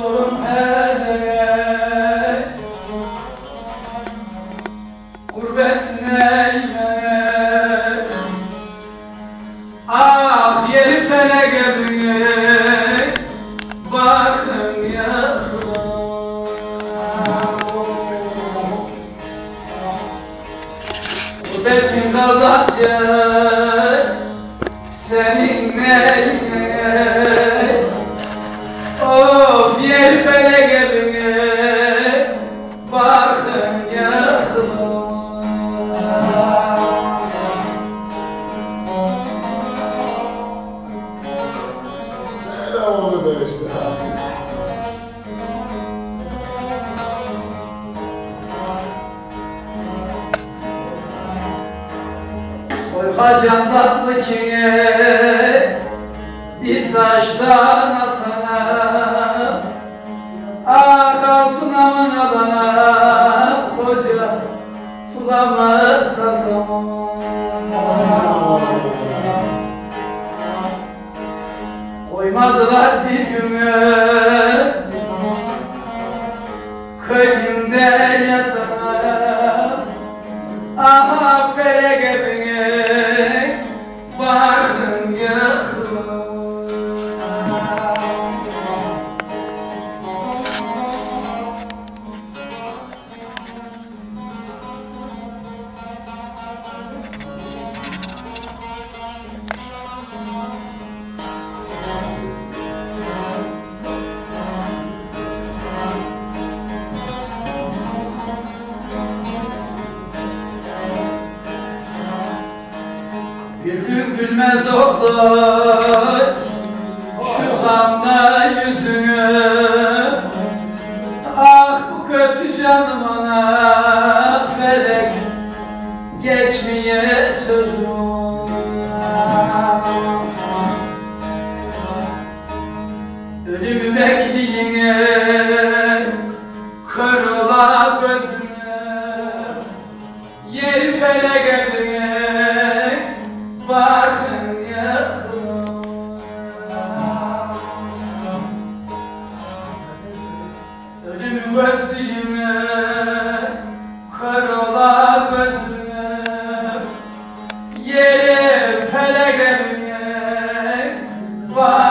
sorum hele gurbet neyme ah yeri felege büyük bakın yaklan gurbetin kazancı senin neyme of yer felege büyük bakın yaklan Ne oldu be işte. Soykacan tatlı ki bir taştan atana ah altına alana koca pulama satamam koymadılar dibime köyümde yatana aha felege büyük bakın yaklan Güldüm gülmez oldu şu hamda yüzünü ah bu kötü canım ana felek geçmeye sözüm ölümü bekleyine kör ola gözüne yeri felek bakın yaklan ölümü gözlüğüme kör ola gözüme yeri felek bakın